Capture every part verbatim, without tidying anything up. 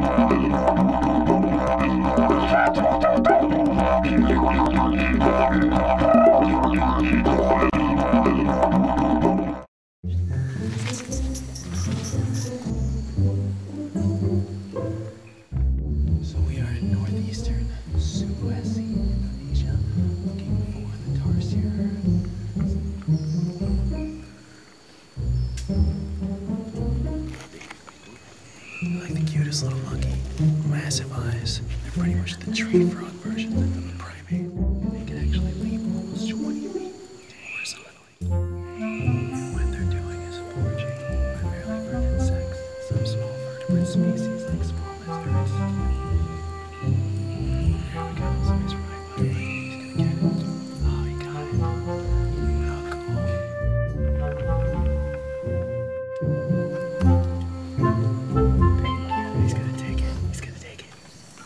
So we are in northeastern Sulawesi, Indonesia, looking for the Tarsier herd. Like the cutest little monkey, massive eyes. They're pretty much the tree frog version of a primate. They can actually leap almost twenty feet horizontally. What they're doing is foraging primarily for insects, some small vertebrate species like small lizards. Here we go, somebody's right by the lake. He's gonna get it. Oh, he got it. How cool. He's gonna take it. He's gonna take it.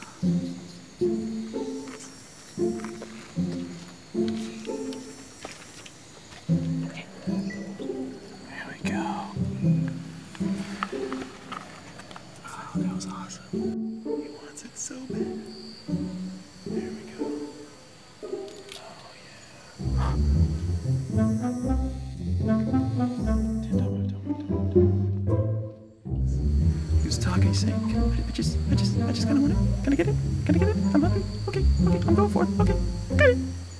There we go. Oh, that was awesome. He wants it so bad. There we go. Oh, yeah. Don't move, don't move, don't move, don't move. He was talking, he's saying, I just, I just, I just kinda want it. Can I get it? Can I get it? I'm hungry. Okay, okay, I'm going for it. Okay, got it.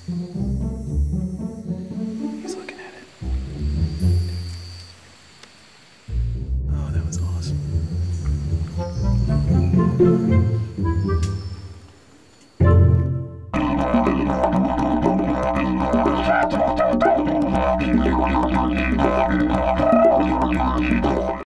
He's looking at it. Oh, that was awesome.